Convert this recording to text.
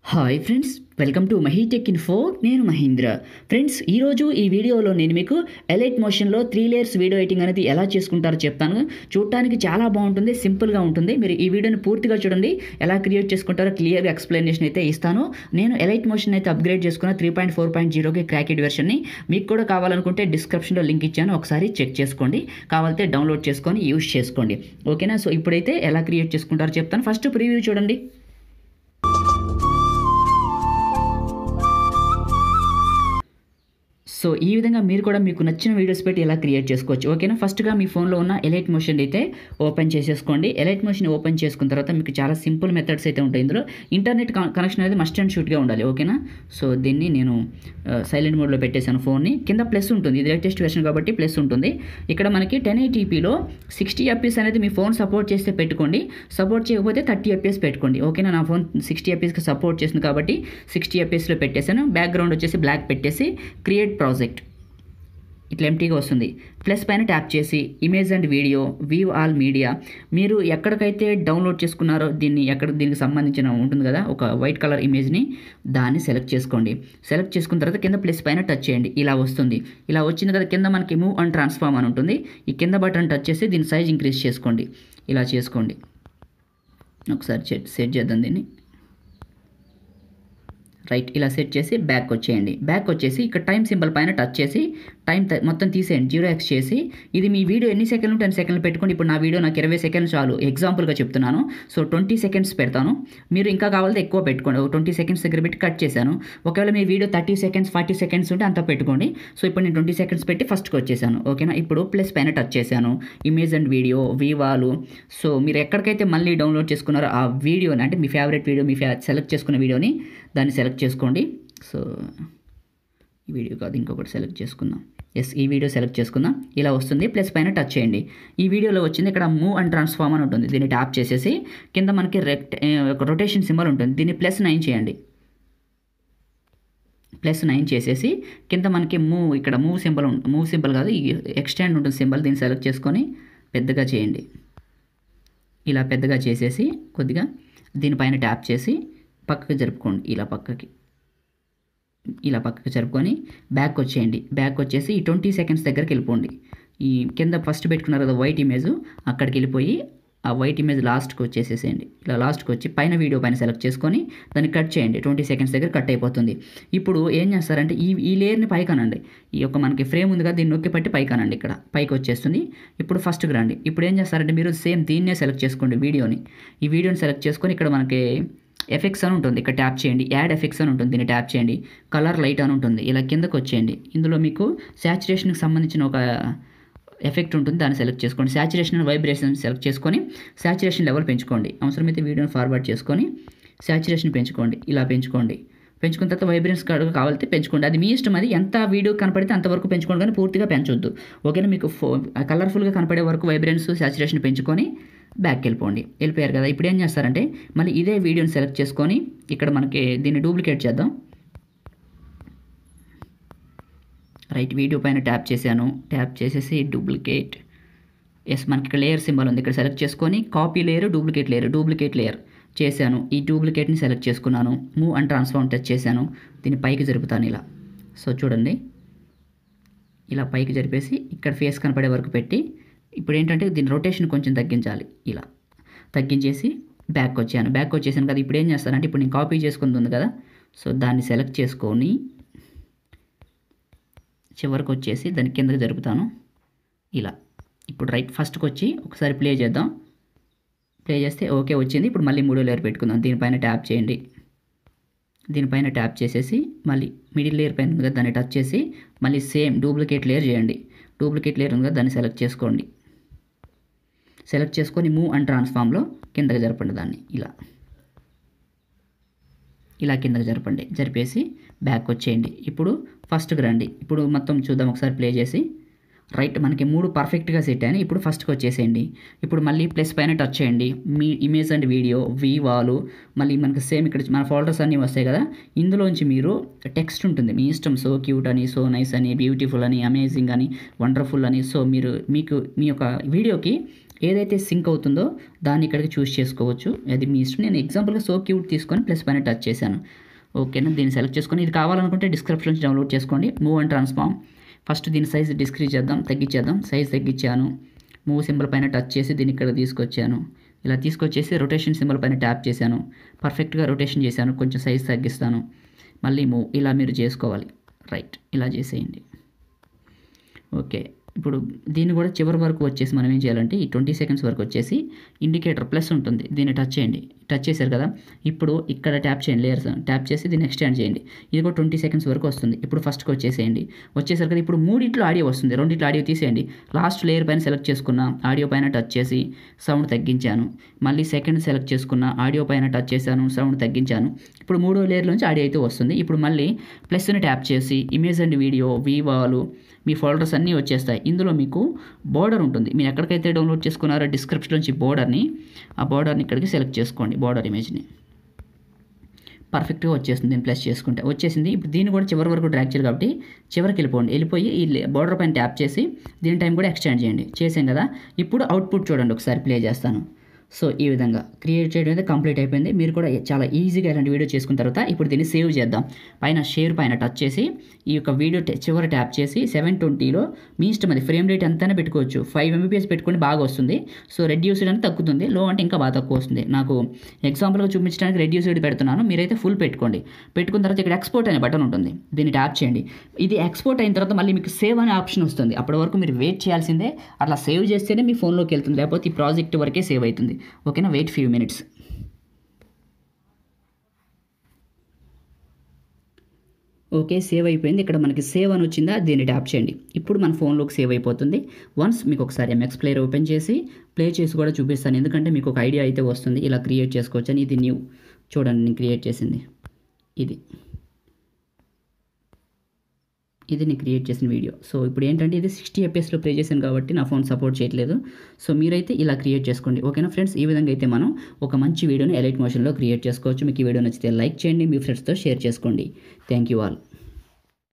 Hi friends, welcome to Mahitech info. నేను Mahendra. Friends, ఈరోజు ఈ వీడియోలో నేను మీకు ఎలైట్ మోషన్లో 3 లేయర్స్ వీడియో ఎడిటింగ్ అనేది ఎలా చేసుకుంటారో చెప్తాను. చూడటానికి చాలా బాగుంటుంది, సింపుల్గా ఉంటుంది. మీరు ఈ వీడియోని పూర్తిగా చూడండి. ఎలా క్రియేట్ చేసుకుంటారో క్లియర్గా ఎక్స్ప్లెనేషన్ అయితే ఇస్తాను. నేను ఎలైట్ మోషన్ అయితే అప్గ్రేడ్ చేసుకున్న 3.4.0కి క్రాకెడ్ వెర్షన్ని. మీకు కూడా కావాలనుకుంటే డిస్క్రిప్షన్లో లింక్ ఇచ్చాను, ఒకసారి చెక్ చేసుకోండి. కావాలంటే డౌన్లోడ్ చేసుకొని యూజ్ చేసుకోండి. ఓకేనా? సో ఇప్పుడైతే ఎలా క్రియేట్ చేసుకుంటారో చెప్తాను. ఫస్ట్ ప్రివ్యూ చూడండి. సో ఈ విధంగా మీరు కూడా మీకు నచ్చిన వీడియోస్ పెట్టి ఎలా క్రియేట్ చేసుకోవచ్చు. ఓకేనా? ఫస్ట్గా మీ ఫోన్లో ఉన్న ఎలైట్ మోషన్ అయితే ఓపెన్ చేసేసుకోండి. ఎలైట్ మోషన్ ఓపెన్ చేసుకున్న తర్వాత మీకు చాలా సింపుల్ మెథడ్స్ అయితే ఉంటాయి. ఇందులో ఇంటర్నెట్ కనెక్షన్ అనేది మస్ట్ అండ్ షూట్గా ఉండాలి. ఓకేనా? సో దీన్ని నేను సైలెంట్ మోడ్లో పెట్టేశాను ఫోన్ని. కింద ప్లస్ ఉంటుంది, ఇది లేటెస్ట్ వెర్షన్ కాబట్టి ప్లస్ ఉంటుంది. ఇక్కడ మనకి 1080pలో 60 FPS అనేది మీ ఫోన్ సపోర్ట్ చేస్తే పెట్టుకోండి. సపోర్ట్ చేయకపోతే 30 FPS పెట్టుకోండి. ఓకేనా? నా ఫోన్ 60 FPSకి సపోర్ట్ చేసింది కాబట్టి 60 FPSలో పెట్టేశాను. బ్యాక్గ్రౌండ్ వచ్చేసి బ్లాక్ పెట్టేసి క్రియేట్ ప్రాజెక్ట్ ఇట్లా ఎంటీగా వస్తుంది. ప్లస్ పైన ట్యాప్ చేసి image and video, view all media, మీరు ఎక్కడికైతే డౌన్లోడ్ చేసుకున్నారో దీనికి సంబంధించిన ఉంటుంది కదా ఒక వైట్ కలర్ ఇమేజ్ని, దాన్ని సెలెక్ట్ చేసుకోండి. సెలెక్ట్ చేసుకున్న తర్వాత కింద ప్లస్ పైన టచ్ చేయండి. ఇలా వస్తుంది. ఇలా వచ్చింది కదా, కింద మనకి మూవ్ అండ్ ట్రాన్స్ఫార్మ్ అని ఉంటుంది. ఈ కింద బటన్ టచ్ చేసి దీని సైజ్ ఇంక్రీజ్ చేసుకోండి. ఇలా చేసుకోండి. ఒకసారి సెట్ చేద్దాం దీన్ని. రైట్, ఇలా సెట్ చేసి బ్యాక్ వచ్చేయండి. బ్యాక్ వచ్చేసి ఇక్కడ టైం సింబల్ పైన టచ్ చేసి టైం మొత్తం తీసేయండి. 0x చేసి, ఇది మీ వీడియో ఎన్ని సెకండ్లు 10 సెకండ్లు పెట్టుకోండి. ఇప్పుడు నా వీడియో నాకు 20 సెకండ్లు చాలు, ఎగ్జాంపుల్గా చెప్తున్నాను. సో 20 సెకండ్స్ పెడతాను. మీరు ఇంకా కావాలంటే ఎక్కువ పెట్టుకోండి. 20 సెకండ్స్ దగ్గర పెట్టి కట్ చేశాను. ఒకవేళ మీ వీడియో 30 సెకండ్స్ 40 సెకండ్స్ ఉంటే అంత పెట్టుకోండి. సో ఇప్పుడు నేను 20 సెకండ్స్ పెట్టి ఫస్ట్కి వచ్చేసాను. ఓకేనా? ఇప్పుడు ప్లస్ పైన టచ్ చేశాను. ఇమేజ్ అండ్ వీడియో, వీవాలు. సో మీరు ఎక్కడికైతే మళ్ళీ డౌన్లోడ్ చేసుకున్నారో ఆ వీడియోని, అంటే మీ ఫేవరెట్ వీడియో, మీ సెలెక్ట్ చేసుకున్న వీడియోని దాన్ని సెలెక్ట్ చేసుకోండి. సో ఈ వీడియో కాదు, ఇంకొకటి సెలెక్ట్ చేసుకుందాం. ఎస్, ఈ వీడియో సెలెక్ట్ చేసుకుందాం. ఇలా వస్తుంది. ప్లస్ పైన టచ్ చేయండి. ఈ వీడియోలో వచ్చింది ఇక్కడ మూవ్ అండ్ ట్రాన్స్ఫార్మ్ అని ఉంటుంది. దీన్ని ట్యాప్ చేసేసి కింద మనకి రొటేషన్ సింబల్ ఉంటుంది. దీన్ని +9 చేయండి. +9 చేసేసి కింద మనకి ఇక్కడ మూవ్ సింబల్ కాదు, ఈ ఎక్స్టెండ్ ఉంటుంది సింబల్, దీన్ని సెలెక్ట్ చేసుకొని పెద్దగా చేయండి. ఇలా పెద్దగా చేసేసి కొద్దిగా దీనిపైన ట్యాప్ చేసి పక్కకి జరుపుకోండి. ఇలా పక్కకి జరుపుకొని బ్యాక్ వచ్చేయండి. బ్యాక్ వచ్చేసి ఈ 20 సెకండ్స్ దగ్గరికి వెళ్ళిపోండి. ఈ కింద ఫస్ట్ పెట్టుకున్నారు కదా వైట్ ఇమేజ్, అక్కడికి వెళ్ళిపోయి ఆ వైట్ ఇమేజ్ లాస్ట్కి వచ్చేసేసేయండి. ఇలా లాస్ట్కి వచ్చి పైన వీడియో పైన సెలెక్ట్ చేసుకొని దాన్ని కట్ చేయండి. 20 సెకండ్స్ దగ్గర కట్ అయిపోతుంది. ఇప్పుడు ఏం చేస్తారంటే ఈ లేయర్ని పైకనండి. ఈ యొక్క మనకి ఫ్రేమ్ ఉంది కదా, దీన్ని నొక్కి పట్టి పైకనండి. ఇక్కడ పైకి వచ్చేస్తుంది. ఇప్పుడు ఫస్ట్కి రండి. ఇప్పుడు ఏం చేస్తారంటే మీరు సేమ్ దీన్నే సెలెక్ట్ చేసుకోండి. ఈ వీడియోని సెలెక్ట్ చేసుకొని ఇక్కడ మనకి ఎఫెక్ట్స్ అని ఉంటుంది, ఇక్కడ ట్యాప్ చేయండి. యాడ్ ఎఫెక్ట్స్ అని ఉంటుంది, దీన్ని ట్యాప్ చేయండి. కలర్ లైట్ అని ఉంటుంది, ఇలా కిందకు వచ్చేయండి. ఇందులో మీకు శాచురేషన్కి సంబంధించిన ఒక ఎఫెక్ట్ ఉంటుంది, దాన్ని సెలెక్ట్ చేసుకోండి. శాచురేషన్ అండ్ వైబ్రేషన్ సెలెక్ట్ చేసుకొని శాచురేషన్ లెవెల్ పెంచుకోండి. అవసరమైతే వీడియోని ఫార్వర్డ్ చేసుకొని శాచురేషన్ పెంచుకోండి. ఇలా పెంచుకున్న తర్వాత వైబ్రెన్స్ కావాలంటే పెంచుకోండి. అది మీ ఇష్టం. అది ఎంత వీడియో కనపడితే అంతవరకు పెంచుకోండి, కానీ పూర్తిగా పెంచొద్దు. ఓకేనా? మీకు కలర్ఫుల్గా కనపడే వరకు వైబ్రెన్స్, శాచురేషన్ పెంచుకొని బ్యాక్ వెళ్ళిపోయారు కదా. ఇప్పుడు ఏం చేస్తారంటే మళ్ళీ ఇదే వీడియోని సెలెక్ట్ చేసుకొని ఇక్కడ మనకి దీన్ని డూప్లికేట్ చేద్దాం. రైట్, వీడియో పైన ట్యాప్ చేశాను. ట్యాప్ చేసేసి డూప్లికేట్. ఎస్, మనకి ఇక్కడ లేయర్ సింబల్ ఉంది, ఇక్కడ సెలెక్ట్ చేసుకొని కాపీ లేయర్, డూప్లికేట్ లేయర్ చేశాను. ఈ డూప్లికేట్ని సెలెక్ట్ చేసుకున్నాను. మూవ్ అండ్ ట్రాన్స్ఫార్మ్ టచ్ చేశాను. దీన్ని పైకి జరుపుతాను ఇలా. సో చూడండి, ఇలా పైకి జరిపేసి ఇక్కడ ఫేస్ కనపడే వరకు పెట్టి, ఇప్పుడు ఏంటంటే దీని రొటేషన్ కొంచెం తగ్గించాలి. ఇలా తగ్గించేసి బ్యాక్ వచ్చేసాను కదా. ఇప్పుడు ఏం చేస్తానంటే ఇప్పుడు నేను కాపీ చేసుకుంది ఉంది కదా, సో దాన్ని సెలెక్ట్ చేసుకొని చివరికి వచ్చేసి దాని కిందకి జరుపుతాను ఇలా. ఇప్పుడు రైట్ ఫస్ట్కి వచ్చి ఒకసారి ప్లే చేద్దాం. ప్లే చేస్తే ఓకే వచ్చింది. ఇప్పుడు మళ్ళీ 3వ లేయర్ పెట్టుకుందాం. దీనిపైన ట్యాప్ చేయండి. దీనిపైన ట్యాప్ చేసేసి మళ్ళీ మిడిల్ లేయర్ పైన ఉంది కదా, దాన్ని టచ్ చేసి మళ్ళీ సేమ్ డూప్లికేట్ లేయర్ చేయండి. డూప్లికేట్ లేయర్ ఉంది కదా, దాన్ని సెలెక్ట్ చేసుకోండి. సెలెక్ట్ చేసుకొని మూవ్ అండ్ ట్రాన్స్ఫార్మ్లో కిందకి జరపండి. దాన్ని ఇలా కిందకి జరిపేసి బ్యాక్ వచ్చేయండి. ఇప్పుడు ఫస్ట్కి రండి. ఇప్పుడు మొత్తం చూద్దాం ఒకసారి ప్లే చేసి. రైట్, మనకి 3 పర్ఫెక్ట్గా సెట్ అయినాయి. ఇప్పుడు ఫస్ట్కి వచ్చేసేయండి. ఇప్పుడు మళ్ళీ ప్లస్ పైన టచ్ చేయండి. మీ ఇమేజ్ అండ్ వీడియో, వీవాలు, మళ్ళీ మనకి సేమ్ ఇక్కడ మన ఫోల్డర్స్ అన్నీ వస్తాయి కదా, ఇందులోంచి మీరు టెక్స్ట్ ఉంటుంది మీ ఇష్టం. సో క్యూట్ అని, సో నైస్ అని, బ్యూటిఫుల్ అని, అమేజింగ్ అని, వండర్ఫుల్ అని. సో మీ యొక్క వీడియోకి ఏదైతే సింక్ అవుతుందో దాన్ని ఇక్కడికి చూస్ చేసుకోవచ్చు, అది మీ ఇష్టం. నేను ఎగ్జాంపుల్గా సో క్యూట్ తీసుకొని ప్లస్ పైన టచ్ చేశాను. ఓకేనా, దీన్ని సెలెక్ట్ చేసుకొని ఇది కావాలనుకుంటే డిస్క్రిప్షన్ నుంచి డౌన్లోడ్ చేసుకోండి. Move and transform. ఫస్ట్ దీని సైజ్ డిస్క్రీజ్ చేద్దాం, తగ్గించేద్దాం. సైజ్ తగ్గించాను. మూవ్ సింబల్ పైన టచ్ చేసి దీన్ని ఇక్కడ తీసుకొచ్చాను. ఇలా తీసుకొచ్చేసి రొటేషన్ సింబల్ పైన ట్యాప్ చేశాను. పర్ఫెక్ట్గా రొటేషన్ చేశాను. కొంచెం సైజ్ తగ్గిస్తాను. మళ్ళీ మూవ్. ఇలా మీరు చేసుకోవాలి. రైట్, ఇలా చేసేయండి. ఓకే, ఇప్పుడు దీన్ని కూడా చివరి వరకు వచ్చేసి మనం ఏం చేయాలంటే ఈ 20 సెకండ్స్ వరకు వచ్చేసి ఇండికేటర్ ప్లస్ ఉంటుంది, దీన్ని టచ్ చేయండి. టచ్ చేశారు కదా, ఇప్పుడు ఇక్కడ ట్యాప్ చేయండి, లేయర్స్ ట్యాప్ చేసి దీన్ని ఎక్స్టెండ్ చేయండి. ఇది కూడా 20 సెకండ్స్ వరకు వస్తుంది. ఇప్పుడు ఫస్ట్కి వచ్చేసేయండి. వచ్చేసారు కదా, ఇప్పుడు మూడిట్లో ఆడియో వస్తుంది, రెండిట్లో ఆడియో తీసేయండి. లాస్ట్ లేయర్ పైన సెలెక్ట్ చేసుకున్న ఆడియో పైన టచ్ చేసి సౌండ్ తగ్గించాను. మళ్ళీ సెకండ్ సెలెక్ట్ చేసుకున్న ఆడియో పైన టచ్ చేశాను, సౌండ్ తగ్గించాను. ఇప్పుడు మూడో లేయర్ నుంచి ఆడియో అయితే వస్తుంది. ఇప్పుడు మళ్ళీ ప్లస్ని ట్యాప్ చేసి ఇమేజ్ అండ్ వీడియో, వీవాలు, మీ ఫోల్డర్స్ అన్నీ వచ్చేస్తాయి. ఇందులో మీకు బోర్డర్ ఉంటుంది. మీరు ఎక్కడికైతే డౌన్లోడ్ చేసుకున్నారో డిస్క్రిప్షన్ నుంచి ఆ బోర్డర్ని ఇక్కడికి సెలెక్ట్ చేసుకోండి, బోర్డర్ ఇమేజ్ని. పర్ఫెక్ట్గా వచ్చేస్తుంది. దీన్ని ప్లస్ చేసుకుంటే వచ్చేసింది. ఇప్పుడు దీన్ని కూడా చివరి వరకు డ్రాగ్ చేయాలి కాబట్టి చివరికి వెళ్ళిపోయి ఈ బోర్డర్ పైన ట్యాప్ చేసి దీని టైం కూడా ఎక్స్టెండ్ చేయండి. చేసాం కదా, ఇప్పుడు అవుట్పుట్ చూడండి, ఒకసారి ప్లే చేస్తాను. సో ఈ విధంగా క్రియేట్ చేయడం అయితే కంప్లీట్ అయిపోయింది. మీరు కూడా చాలా ఈజీగా ఇలాంటి వీడియో చేసుకున్న తర్వాత ఇప్పుడు దీన్ని సేవ్ చేద్దాం. పైన షేర్ పైన టచ్ చేసి ఈ యొక్క వీడియో చివరి ట్యాప్ చేసి 720లో మీ ఇష్టం, అది ఫ్రేమ్ రేట్ ఎంతైనా పెట్టుకోవచ్చు. 5 MBPS పెట్టుకుని బాగా వస్తుంది. సో రెడ్యూస్డ్ అంటే తగ్గుతుంది, లో అంటే ఇంకా బాగా తక్కువ వస్తుంది. నాకు ఎగ్జాంపుల్గా చూపించడానికి రెడ్యూస్డ్ పెడుతున్నాను, మీరైతే ఫుల్ పెట్టుకోండి. పెట్టుకున్న తర్వాత ఇక్కడ ఎక్స్పోర్ట్ అనే బటన్ ఉంటుంది, దీన్ని ట్యాప్ చేయండి. ఇది ఎక్స్పోర్ట్ అయిన తర్వాత మళ్ళీ మీకు సేవ్ అనే ఆప్షన్ వస్తుంది. అప్పటి వరకు మీరు వెయిట్ చేయాల్సిందే. అట్లా సేవ్ చేస్తేనే మీ ఫోన్లోకి వెళ్తుంది, లేకపోతే ఈ ప్రాజెక్ట్ వరకే సేవ్ అవుతుంది. ఓకేనా, wait few minutes. Okay, save అయిపోయింది. ఇక్కడ మనకి సేవ్ అని వచ్చిందా, దీన్ని ట్యాప్ చేయండి. ఇప్పుడు మన ఫోన్లోకి సేవ్ అయిపోతుంది. వన్స్ మీకు ఒకసారి MX ప్లేయర్ ఓపెన్ చేసి ప్లే చేసి కూడా చూపిస్తాను, ఎందుకంటే మీకు ఒక ఐడియా అయితే వస్తుంది ఇలా క్రియేట్ చేసుకోవచ్చు అని. ఇది న్యూ చూడండి, నేను క్రియేట్ చేసింది ఇది నేను క్రియేట్ చేసిన వీడియో. సో ఇప్పుడు ఏంటంటే ఇది 60 FPSలో ప్లే చేశాను కాబట్టి నా ఫోన్ సపోర్ట్ చేయట్లేదు. సో మీరైతే ఇలా క్రియేట్ చేసుకోండి. ఓకేనా ఫ్రెండ్స్, ఈ విధంగా అయితే మనం ఒక మంచి వీడియోని ఎలైట్ మోషన్లో క్రియేట్ చేసుకోవచ్చు. మీకు ఈ వీడియో నచ్చితే లైక్ చేయండి, మీ ఫ్రెండ్స్తో షేర్ చేసుకోండి. Thank you all.